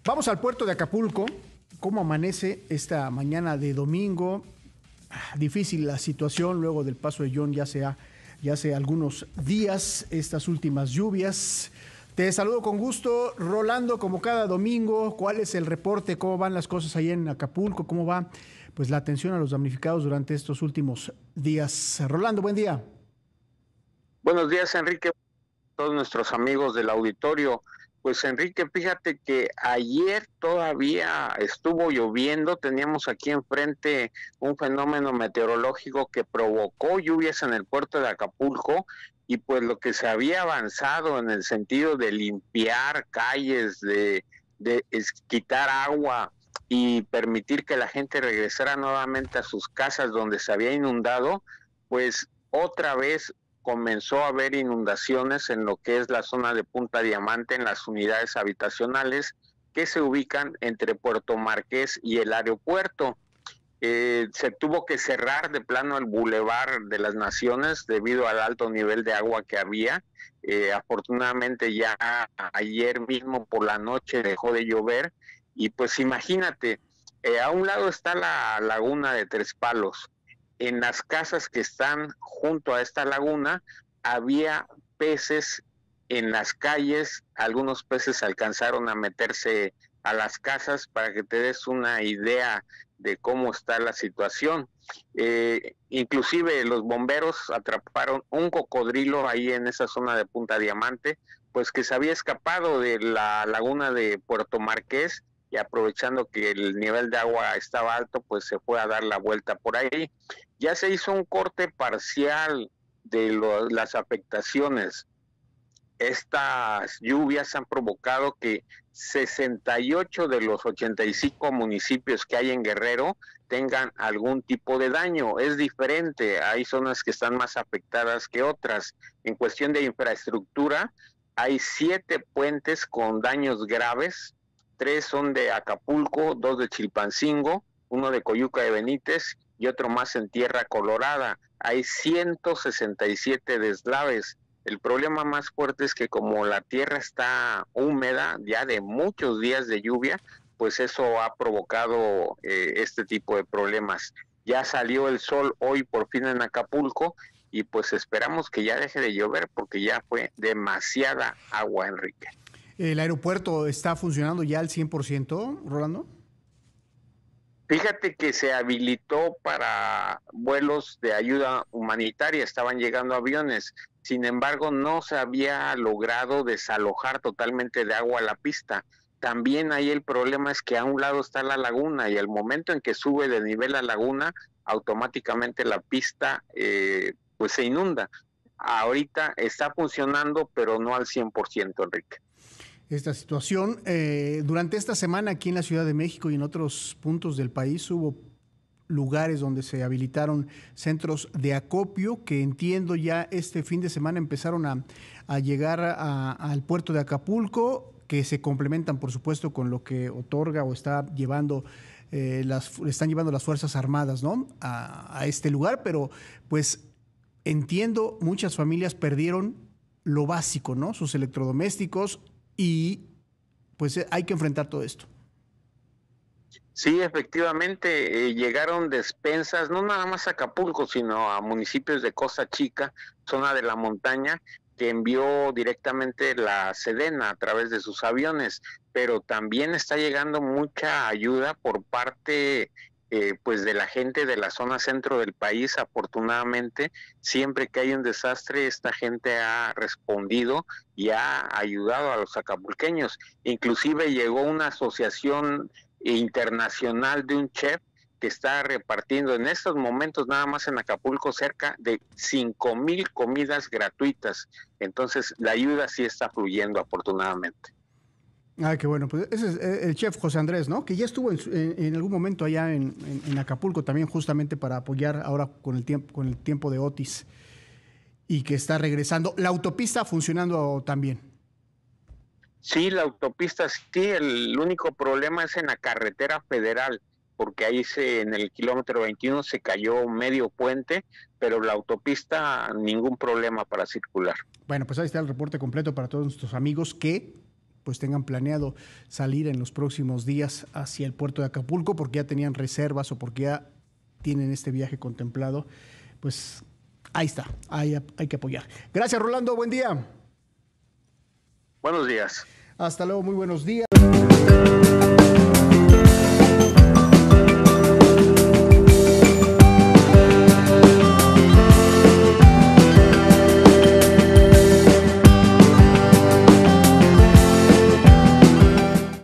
Vamos al puerto de Acapulco. ¿Cómo amanece esta mañana de domingo? Difícil la situación luego del paso de John ya hace algunos días, estas últimas lluvias. Te saludo con gusto, Rolando, como cada domingo. ¿Cuál es el reporte? ¿Cómo van las cosas ahí en Acapulco? ¿Cómo va pues la atención a los damnificados durante estos últimos días? Rolando, buen día. Buenos días, Enrique, todos nuestros amigos del auditorio. Pues Enrique, fíjate que ayer todavía estuvo lloviendo, teníamos aquí enfrente un fenómeno meteorológico que provocó lluvias en el puerto de Acapulco, y pues lo que se había avanzado en el sentido de limpiar calles, de quitar agua y permitir que la gente regresara nuevamente a sus casas donde se había inundado, pues otra vez comenzó a haber inundaciones en lo que es la zona de Punta Diamante, en las unidades habitacionales que se ubican entre Puerto Marqués y el aeropuerto. Se tuvo que cerrar de plano el Boulevard de las Naciones debido al alto nivel de agua que había. Afortunadamente ya ayer mismo por la noche dejó de llover, y pues imagínate, a un lado está la laguna de Tres Palos. En las casas que están junto a esta laguna había peces en las calles, algunos peces alcanzaron a meterse a las casas, para que te des una idea de cómo está la situación. Inclusive los bomberos atraparon un cocodrilo ahí en esa zona de Punta Diamante, pues que se había escapado de la laguna de Puerto Marqués, y aprovechando que el nivel de agua estaba alto, pues se fue a dar la vuelta por ahí. Ya se hizo un corte parcial de las afectaciones. Estas lluvias han provocado que 68 de los 85 municipios que hay en Guerrero tengan algún tipo de daño. Es diferente, hay zonas que están más afectadas que otras. En cuestión de infraestructura, hay 7 puentes con daños graves. 3 son de Acapulco, 2 de Chilpancingo, 1 de Coyuca de Benítez y otro más en Tierra Colorada. Hay 167 deslaves. El problema más fuerte es que como la tierra está húmeda ya de muchos días de lluvia, pues eso ha provocado este tipo de problemas. Ya salió el sol hoy por fin en Acapulco, y pues esperamos que ya deje de llover porque ya fue demasiada agua, Enrique. ¿El aeropuerto está funcionando ya al 100%, Rolando? Fíjate que se habilitó para vuelos de ayuda humanitaria, estaban llegando aviones. Sin embargo, no se había logrado desalojar totalmente de agua la pista. También ahí el problema es que a un lado está la laguna, y al momento en que sube de nivel la laguna, automáticamente la pista pues se inunda. Ahorita está funcionando, pero no al 100%, Enrique. Esta situación. Durante esta semana aquí en la Ciudad de México y en otros puntos del país hubo lugares donde se habilitaron centros de acopio que entiendo ya este fin de semana empezaron a llegar al puerto de Acapulco, que se complementan por supuesto con lo que otorga o está llevando están llevando las Fuerzas Armadas, ¿no? A este lugar, pero pues entiendo muchas familias perdieron lo básico, ¿no? Sus electrodomésticos, y pues hay que enfrentar todo esto. Sí, efectivamente, llegaron despensas, no nada más a Acapulco, sino a municipios de Costa Chica, zona de la montaña, que envió directamente la Sedena a través de sus aviones, pero también está llegando mucha ayuda por parte pues de la gente de la zona centro del país. Afortunadamente, siempre que hay un desastre, esta gente ha respondido y ha ayudado a los acapulqueños. Inclusive llegó una asociación internacional de un chef que está repartiendo en estos momentos nada más en Acapulco cerca de 5,000 comidas gratuitas. Entonces la ayuda sí está fluyendo, afortunadamente. Ah, qué bueno. Pues ese es el chef José Andrés, ¿no? Que ya estuvo en algún momento allá en Acapulco también, justamente para apoyar ahora con el tiempo de Otis, y que está regresando. La autopista funcionando también. Sí, la autopista sí, el único problema es en la carretera federal, porque ahí en el kilómetro 21 se cayó medio puente, pero la autopista ningún problema para circular. Bueno, pues ahí está el reporte completo para todos nuestros amigos que pues tengan planeado salir en los próximos días hacia el puerto de Acapulco porque ya tenían reservas o porque ya tienen este viaje contemplado, pues ahí está, hay que apoyar. Gracias, Rolando, buen día. Buenos días. Hasta luego, muy buenos días.